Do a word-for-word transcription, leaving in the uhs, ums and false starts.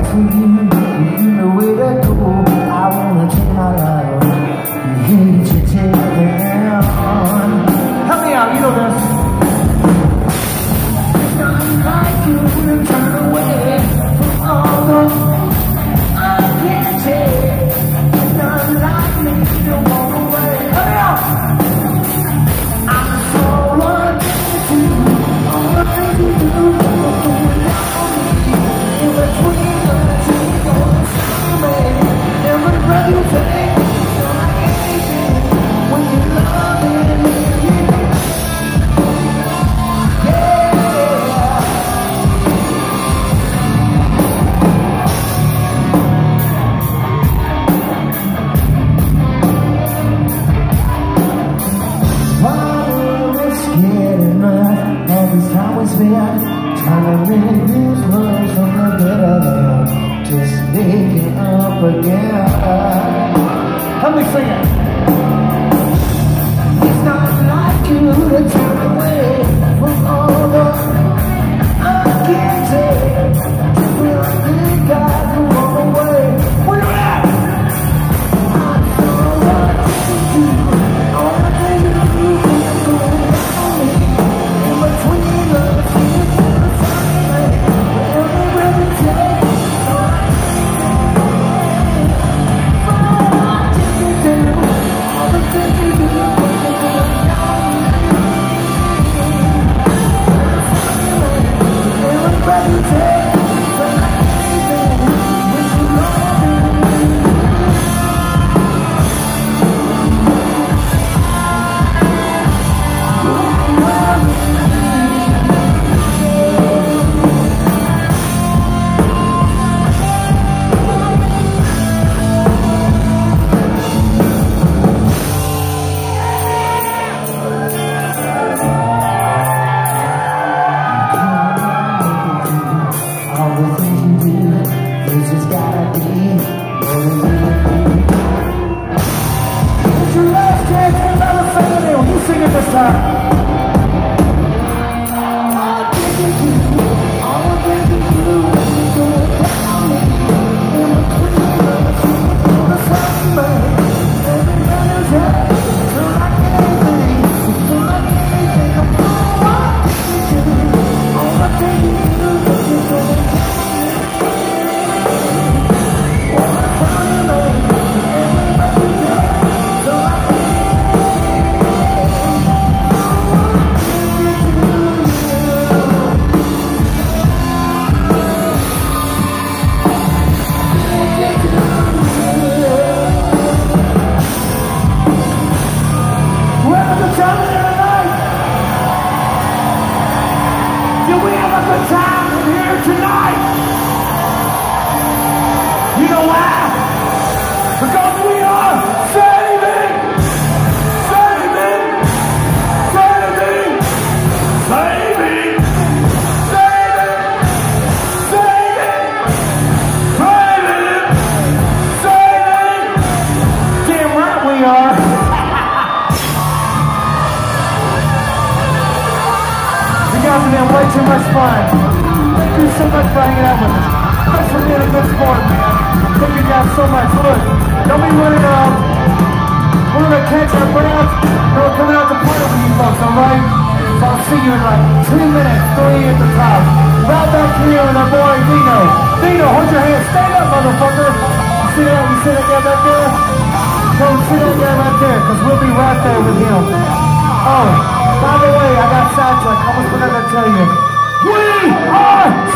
to you, you know where to go. I wanna take my love. You hate to take it down. Help me out, you know this. It's not like you to turn away from all the I can't take. It's not like me to walk away. Help me out. I'm so addicted to you. All the things you do, in between the two, every breath you take, you're like anything when you love me. Trying to make these words from the better, just make it up again. Help me sing it. It's not like you to turn away from all the I can't take. Just feel like this guy can walk away. Where you at? I'm so addicted to you. All the things you do is going on me. In between the two. Because we are saving, saving, saving, saving, saving, saving, saving, saving. Damn right we are. You guys have been way too much fun. Thank you so much for hanging out with us. Thanks for being a good sport, man. Thank you guys so much. Look, don't be running around. We're going to catch our breath. And we're coming out to play with you folks, alright? So I'll see you in like two minutes, three at the top. Right back here with our boy Dino. Dino, hold your hand. Stand up, motherfucker. You see that? You see that guy back there? Go see that guy right there, because we'll be right there with him. Oh, by the way, I got sidetracked. I almost forgot to tell you. We are